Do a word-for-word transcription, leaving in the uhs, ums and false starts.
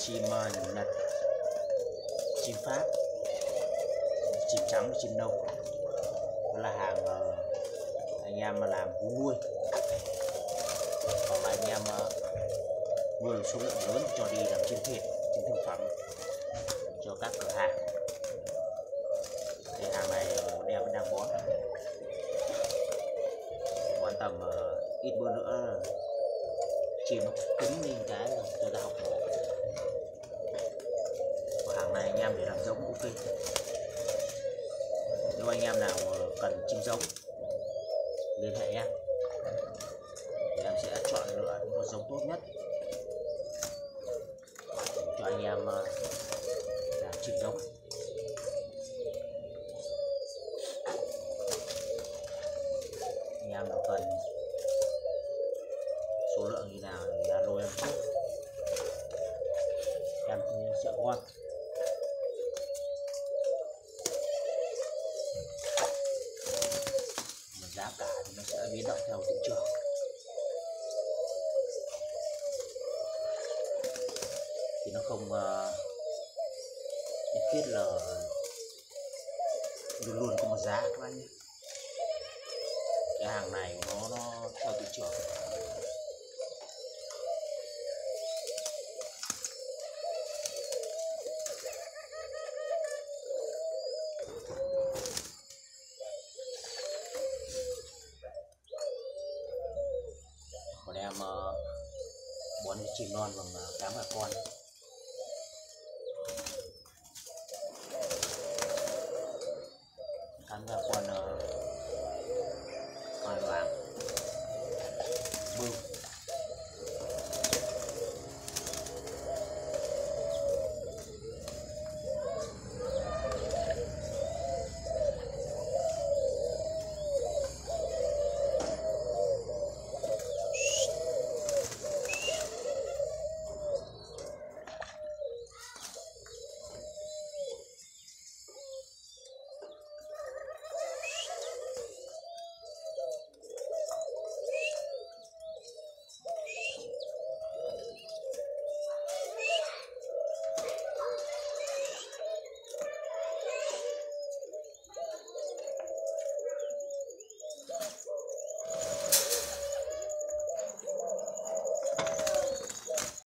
chim uh, Nhật, chim Pháp, chim trắng, chim nâu. Đó là hàng uh, anh em mà làm vú nuôi, hoặc là anh em uh, nuôi số lượng lớn cho đi làm chim thịt, chim thương phẩm cho các cửa hàng. Cái hàng này đeo vẫn đang bón, bón tầm uh, ít bữa nữa chim nó cứng lên cái rồi cho ra học mổ. Hàng này anh em để làm giống ok. Nếu anh em nào cần chim giống liên hệ em, thì em sẽ chọn lựa những con giống tốt nhất cho anh em làm chim giống. Anh em nào cần số lượng như nào thì alo em trước, em sẽ gom. Giá cả thì nó sẽ biến động theo thị trường. Thì nó không uh, nhất thiết là luôn luôn có một giá các anh nhé. Cái hàng này nó nó theo thị trường. Còn em uh, bón chim non bằng uh, cám gà con. Cám gà con uh,